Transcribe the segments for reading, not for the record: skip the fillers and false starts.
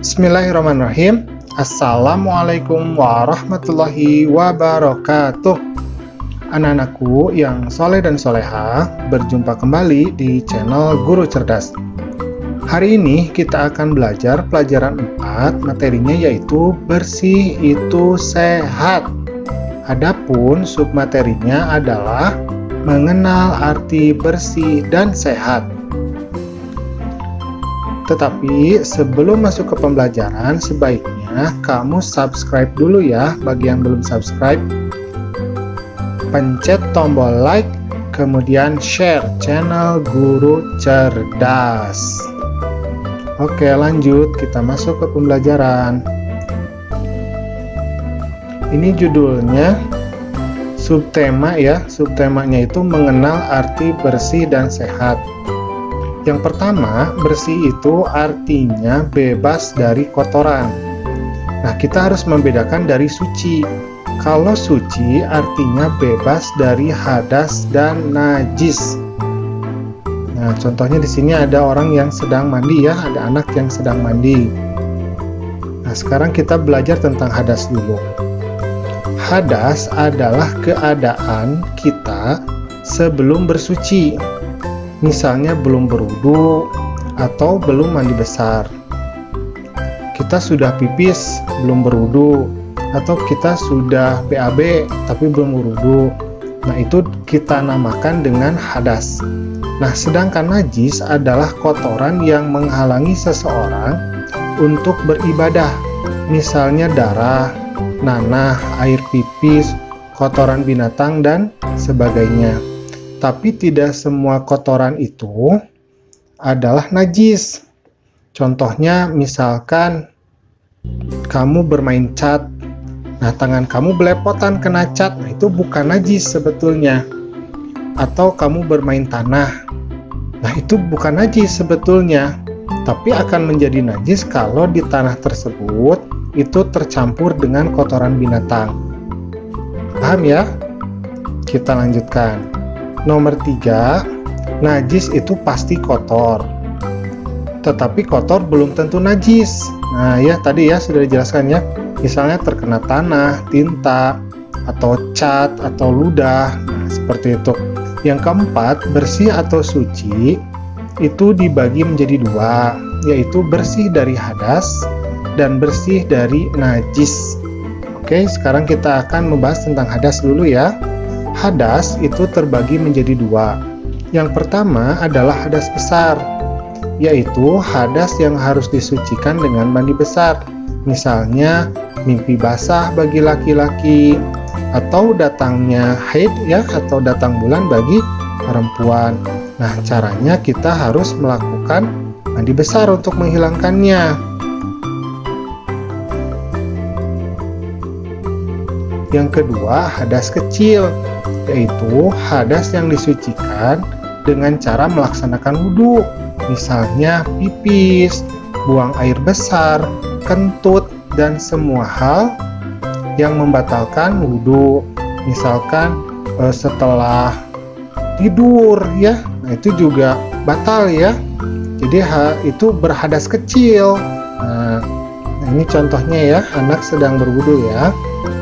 Bismillahirrahmanirrahim. Assalamualaikum warahmatullahi wabarakatuh. Anak-anakku yang soleh dan soleha, berjumpa kembali di channel Guru Cerdas. Hari ini kita akan belajar pelajaran 4, materinya yaitu bersih itu sehat. Adapun submaterinya adalah mengenal arti bersih dan sehat. Tetapi sebelum masuk ke pembelajaran, sebaiknya kamu subscribe dulu ya. Bagi yang belum subscribe, pencet tombol like, kemudian share channel Guru Cerdas. Oke, lanjut, kita masuk ke pembelajaran. Ini judulnya subtema ya. Subtemanya itu mengenal arti bersih dan sehat. Yang pertama, bersih itu artinya bebas dari kotoran. Nah, kita harus membedakan dari suci. Kalau suci artinya bebas dari hadas dan najis. Nah, contohnya di sini ada orang yang sedang mandi ya, ada anak yang sedang mandi. Nah, sekarang kita belajar tentang hadas dulu. Hadas adalah keadaan kita sebelum bersuci. Misalnya belum berwudu atau belum mandi besar. Kita sudah pipis, belum berwudu, atau kita sudah BAB tapi belum berwudu. Nah, itu kita namakan dengan hadas. Nah, sedangkan najis adalah kotoran yang menghalangi seseorang untuk beribadah. Misalnya darah, nanah, air pipis, kotoran binatang, dan sebagainya. Tapi tidak semua kotoran itu adalah najis. Contohnya misalkan kamu bermain cat. Nah, tangan kamu belepotan kena cat. Nah, itu bukan najis sebetulnya. Atau kamu bermain tanah. Nah, itu bukan najis sebetulnya. Tapi akan menjadi najis kalau di tanah tersebut itu tercampur dengan kotoran binatang. Paham ya? Kita lanjutkan. Nomor 3, najis itu pasti kotor. Tetapi kotor belum tentu najis. Nah ya, tadi ya sudah dijelaskan ya. Misalnya terkena tanah, tinta, atau cat, atau ludah. Nah, seperti itu. Yang keempat, bersih atau suci itu dibagi menjadi 2, yaitu bersih dari hadas dan bersih dari najis. Oke, sekarang kita akan membahas tentang hadas dulu ya. Hadas itu terbagi menjadi 2. Yang pertama adalah hadas besar, yaitu hadas yang harus disucikan dengan mandi besar. Misalnya mimpi basah bagi laki-laki, atau datangnya haid ya, atau datang bulan bagi perempuan. Nah, caranya kita harus melakukan mandi besar untuk menghilangkannya. Yang kedua, hadas kecil, yaitu hadas yang disucikan dengan cara melaksanakan wudhu. Misalnya pipis, buang air besar, kentut, dan semua hal yang membatalkan wudhu. Misalkan setelah tidur ya, nah itu juga batal ya. Jadi itu berhadas kecil. Nah, ini contohnya ya, anak sedang berwudhu ya.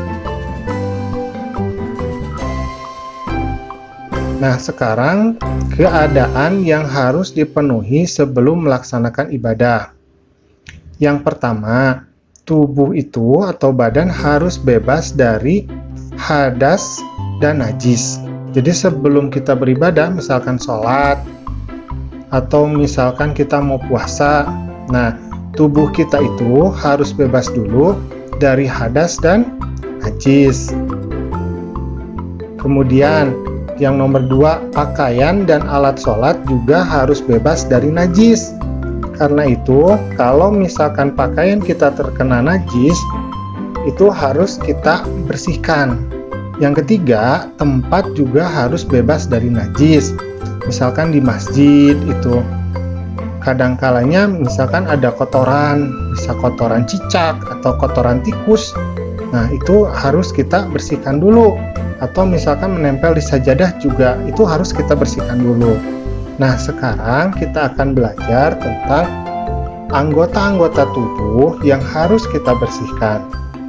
Nah, sekarang keadaan yang harus dipenuhi sebelum melaksanakan ibadah. Yang pertama, tubuh itu atau badan harus bebas dari hadas dan najis. Jadi sebelum kita beribadah, misalkan sholat, atau misalkan kita mau puasa, nah tubuh kita itu harus bebas dulu dari hadas dan najis. Kemudian, yang nomor 2, pakaian dan alat sholat juga harus bebas dari najis. Karena itu, kalau misalkan pakaian kita terkena najis, itu harus kita bersihkan. Yang ketiga, tempat juga harus bebas dari najis. Misalkan di masjid itu, kadang-kalanya misalkan ada kotoran, bisa kotoran cicak atau kotoran tikus. Nah, itu harus kita bersihkan dulu. Atau misalkan menempel di sajadah juga, itu harus kita bersihkan dulu. Nah, sekarang kita akan belajar tentang anggota-anggota tubuh yang harus kita bersihkan.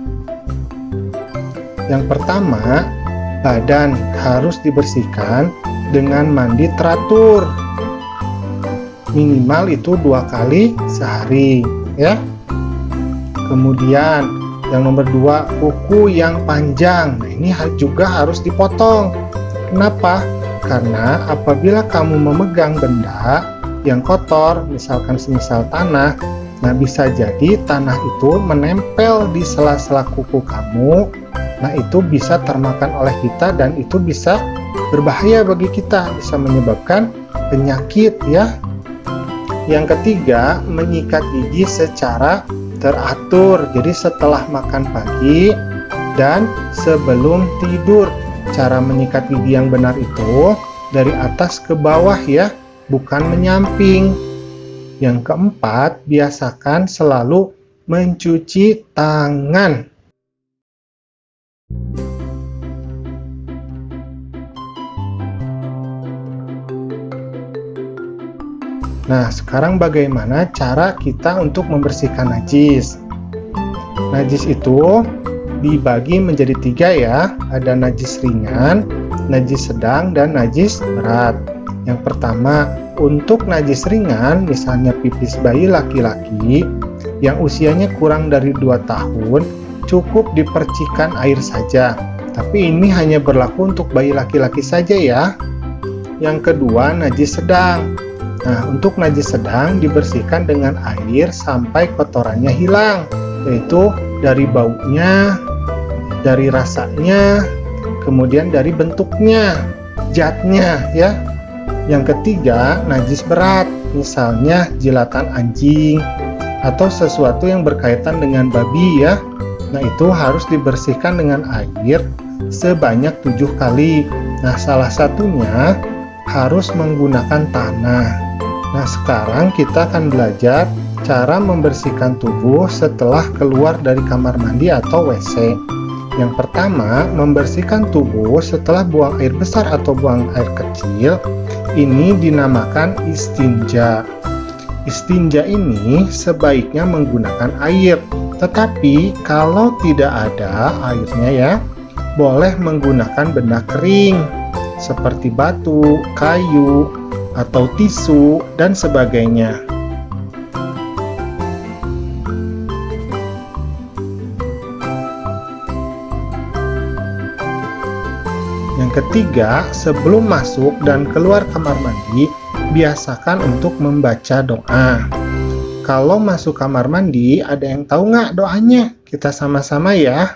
Yang pertama, badan harus dibersihkan dengan mandi teratur. Minimal itu 2 kali sehari, ya. Kemudian yang nomor 2, kuku yang panjang. Nah, ini juga harus dipotong. Kenapa? Karena apabila kamu memegang benda yang kotor, misalkan semisal tanah, nah bisa jadi tanah itu menempel di sela-sela kuku kamu. Nah, itu bisa termakan oleh kita dan itu bisa berbahaya bagi kita, bisa menyebabkan penyakit, ya. Yang ketiga, menyikat gigi secara teratur. Jadi setelah makan pagi dan sebelum tidur. Cara menyikat gigi yang benar itu dari atas ke bawah, ya, bukan menyamping. Yang keempat, biasakan selalu mencuci tangan. Nah, sekarang bagaimana cara kita untuk membersihkan najis? Najis itu dibagi menjadi 3, ya. Ada najis ringan, najis sedang, dan najis berat. Yang pertama, untuk najis ringan, misalnya pipis bayi laki-laki yang usianya kurang dari 2 tahun, cukup dipercikan air saja. Tapi ini hanya berlaku untuk bayi laki-laki saja, ya. Yang kedua, najis sedang. Nah, untuk najis sedang dibersihkan dengan air sampai kotorannya hilang, yaitu dari baunya, dari rasanya, kemudian dari bentuknya, zatnya, ya. Yang ketiga, najis berat, misalnya jilatan anjing atau sesuatu yang berkaitan dengan babi, ya. Nah, itu harus dibersihkan dengan air sebanyak 7 kali. Nah, salah satunya harus menggunakan tanah. Nah, sekarang kita akan belajar cara membersihkan tubuh setelah keluar dari kamar mandi atau WC. Yang pertama, membersihkan tubuh setelah buang air besar atau buang air kecil. Ini dinamakan istinja. Istinja ini sebaiknya menggunakan air. Tetapi kalau tidak ada airnya, ya, boleh menggunakan benda kering seperti batu, kayu, atau tisu, dan sebagainya. Yang ketiga, sebelum masuk dan keluar kamar mandi, biasakan untuk membaca doa. Kalau masuk kamar mandi, ada yang tahu nggak doanya? Kita sama-sama, ya.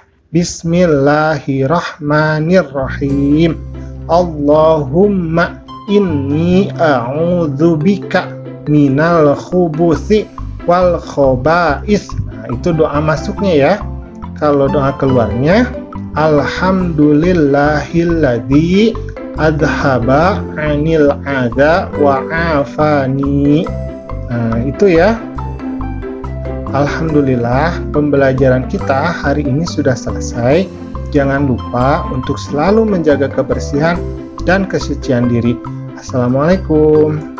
Bismillahirrahmanirrahim. Allahumma inni a'udzubika minal khubuthi wal khoba'is. Nah, itu doa masuknya, ya. Kalau doa keluarnya, alhamdulillahilladzi adhaba anil adza wa afani. Nah, itu, ya. Alhamdulillah, pembelajaran kita hari ini sudah selesai. Jangan lupa untuk selalu menjaga kebersihan dan kesucian diri. Assalamualaikum.